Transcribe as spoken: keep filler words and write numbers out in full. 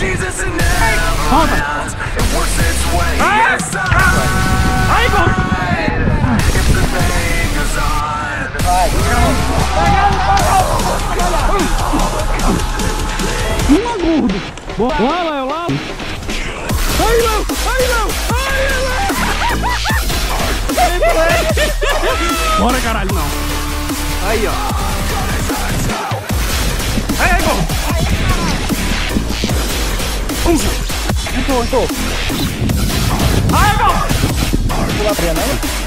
Volta! Ah! Aí, gol! Vai. Uma gordo! Boa, Léo, lá! Aí, Léo! Aí, Léo! Aí, Léo! Bora, caralho, não! Aí, ó. Aí, aí, gol! Entrou, entrou. Aí, gol! Pular pra janela.